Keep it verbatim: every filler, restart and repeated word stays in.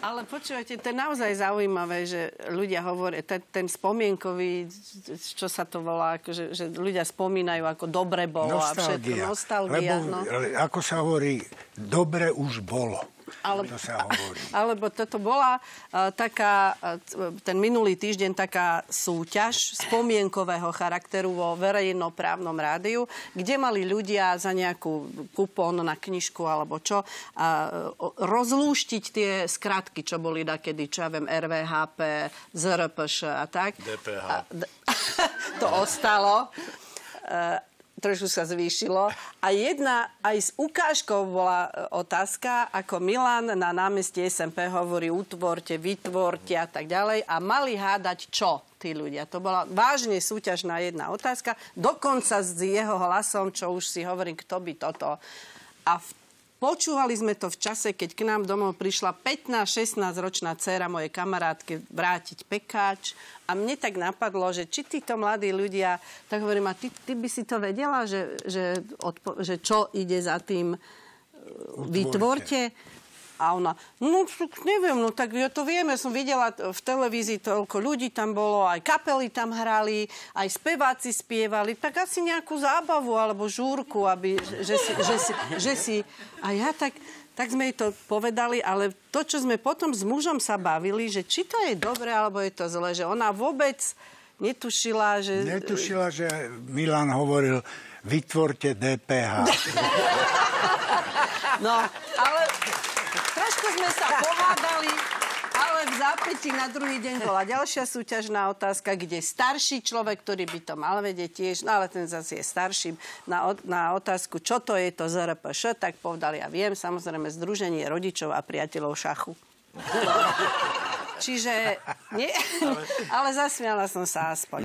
Ale počúvajte, to je naozaj zaujímavé, že ľudia hovoria, ten, ten spomienkový, čo sa to volá, akože, že ľudia spomínajú, ako dobre bolo nostalgia. A všetko. Nostalgia. Lebo, no. ako sa hovorí, dobre už bolo. Ale, to sa hovorí. Alebo toto bola uh, taká, uh, ten minulý týždeň taká súťaž spomienkového charakteru vo verejnoprávnom rádiu, kde mali ľudia za nejakú kupón na knižku alebo čo, uh, rozlúštiť tie skratky, čo boli dakedy, čo ja viem, er vé há pé, zet er pé š a tak. dé pé há. A, d- to ostalo. Uh, trošku sa zvýšilo. A jedna aj s ukážkou bola otázka, ako Milan na námestí es em pé hovorí utvorte, vytvorte a tak ďalej. A mali hádať čo tí ľudia. To bola vážne súťažná jedna otázka. Dokonca s jeho hlasom, čo už si hovorím, kto by toto. A v Počúvali sme to v čase, keď k nám domov prišla pätnásť šestnásť ročná dcéra mojej kamarátke vrátiť pekáč a mne tak napadlo, že či títo mladí ľudia, tak hovorím, a ty, ty by si to vedela, že, že, odpo- že čo ide za tým vytvorte? A ona, no neviem, no tak ja to viem, ja som videla v televízii, toľko ľudí tam bolo, aj kapely tam hrali, aj speváci spievali, tak asi nejakú zábavu alebo žúrku, aby, že si, že si, že si a ja tak, tak sme jej to povedali, ale to, čo sme potom s mužom sa bavili, že či to je dobre, alebo je to zle, že ona vôbec netušila, že... Netušila, že Milan hovoril, vytvorte dé pé há. No, ale... Trošku sme sa pohádali, ale v zápätí na druhý deň bola ďalšia súťažná otázka, kde starší človek, ktorý by to mal vedieť tiež, no ale ten zase je starší, na, na otázku, čo to je to zet er pé š, tak povedali, ja viem, samozrejme, Združenie rodičov a priateľov šachu. Čiže, nie, ale zasmiala som sa aspoň.